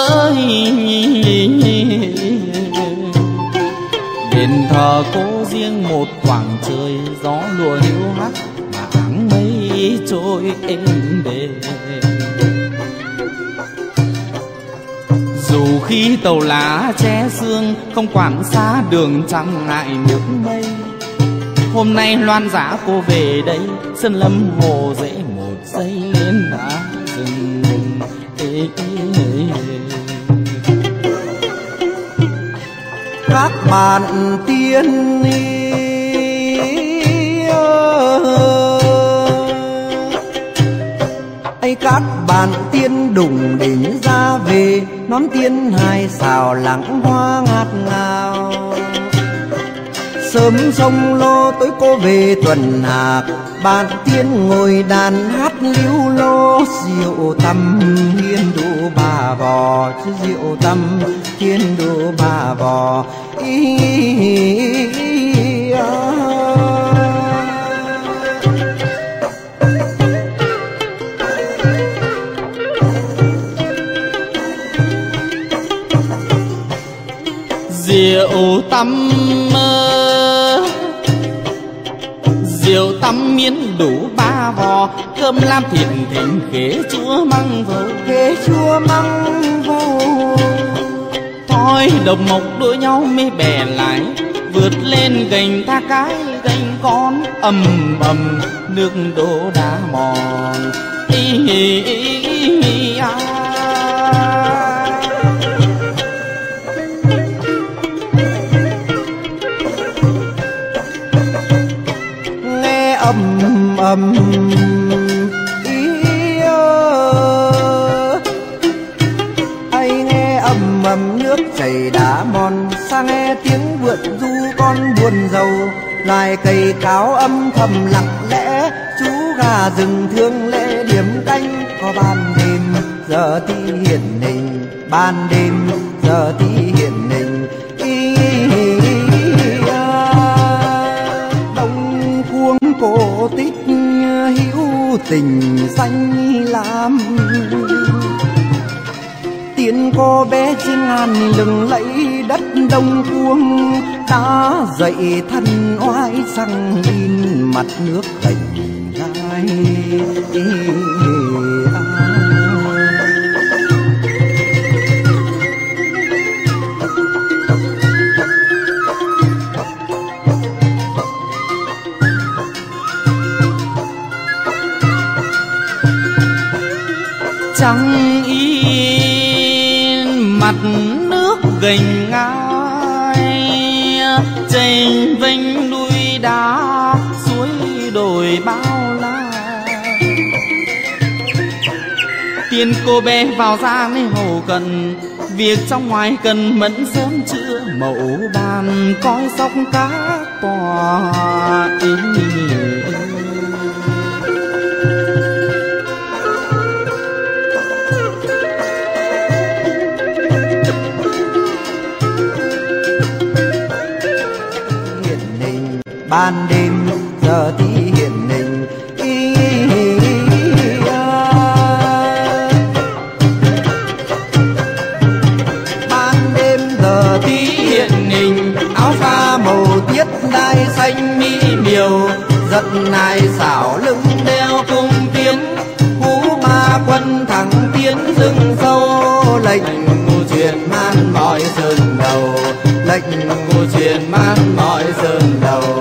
Đền thờ cô riêng một khoảng trời, gió lùa hiu hắt mà áng mây trôi êm đềm. Dù khi tàu lá che sương, không quản xa đường chẳng ngại nước mây. Hôm nay loan giá cô về đây, sơn lâm hồ dễ một giây lên đã dừng. Các bạn tiên ấy, các bạn tiên đùng đỉnh ra về, nón tiên hai xào lắng hoa ngát ngào. Sớm sông lô tối cô về tuần hạc, bạn tiên ngồi đàn hát líu lô. Rượu tâm hiên đủ ba vò, chứ rượu tâm hiên đủ ba vò. Rượu tâm rượu tâm miến đủ ba vò, cơm lam thịt thịnh khế chúa măng vầu, khế chúa măng vầu. Thôi đồng mộc đua nhau mê bè lại, vượt lên gành tha cái gành con. Ầm ầm nước đổ đá mòn. Nghe ầm ầm ai nghe ầm ầm nước chảy đá mòn. Sang nghe tiếng vượt du con buồn rầu, loài cây cáo âm thầm lặng lẽ. Chú gà rừng thương lễ điểm canh, có ban đêm giờ thì hiển hình, ban đêm giờ thì hiển hình. Đông cuông cổ tích hữu tình xanh lam, tiên cô bé trên ngàn lừng lẫy đất Đông Cuông. Đã dậy thân oai sang in mặt nước gành gai. Trăng in mặt nước gành ngai, chênh vênh núi đá suối đồi bao la. Tiên cô bé vào ra mới hầu cận, việc trong ngoài cần mẫn sớm trưa. Mẫu bàn coi sóc cá tòa. Ban đêm giờ thì hiển hình. Ban đêm giờ thì hiển hình, áo pha màu tiết đai xanh mỹ miều. Giận nài xảo lưng đeo cung tiến, hú ma quân thẳng tiến rừng sâu. Lệnh ngô truyền man mọi sơn đầu, lệnh ngô truyền man mọi sơn đầu.